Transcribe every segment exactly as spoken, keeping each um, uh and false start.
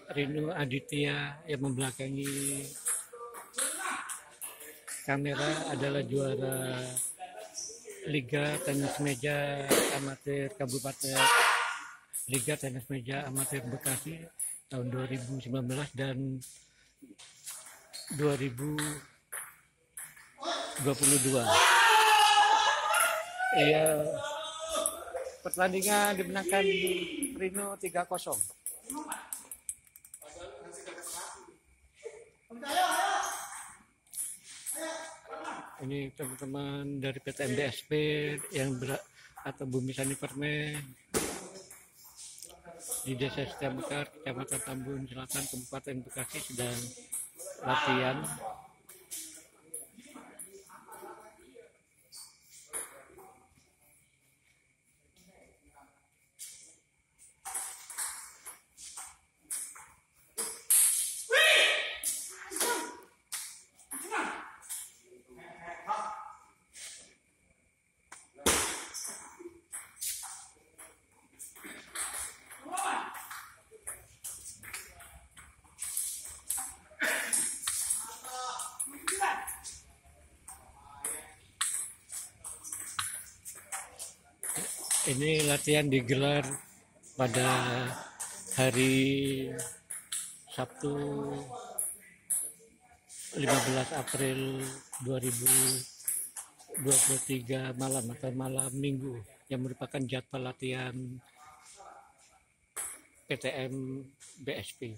Rino Aditya yang membelakangi kamera adalah juara Liga Tenis Meja Amatir Kabupaten Liga Tenis Meja Amatir Bekasi tahun dua ribu sembilan belas dan dua ribu dua puluh dua. Iya, pertandingan dimenangkan Rino tiga kosong. Ini teman-teman dari P T M B S P yang ber atau Bumi Sani Permen di Desa Setiabekar, Kecamatan Tambun Selatan, Kabupaten Bekasi sedang latihan. Ini latihan digelar pada hari Sabtu lima belas April dua ribu dua puluh tiga malam atau malam minggu, yang merupakan jadwal latihan P T M B S P.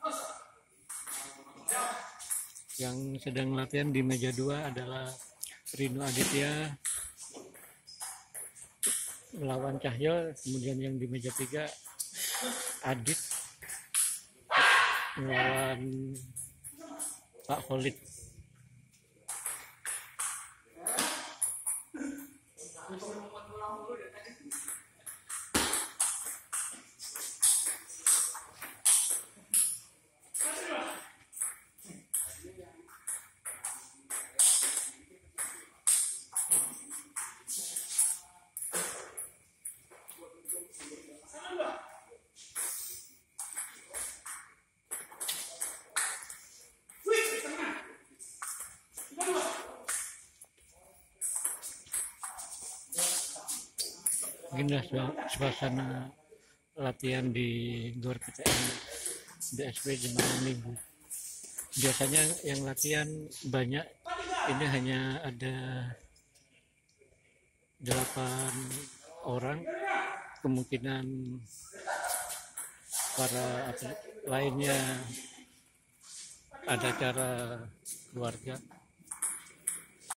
Yang sedang latihan di meja dua adalah Rino Aditya melawan Cahyo, kemudian yang di meja tiga Adit melawan Pak Khalid. Inilah suasana latihan di Gor P T M B S P di malam minggu. Biasanya yang latihan banyak, ini hanya ada delapan orang. Kemungkinan para atlet lainnya ada acara keluarga.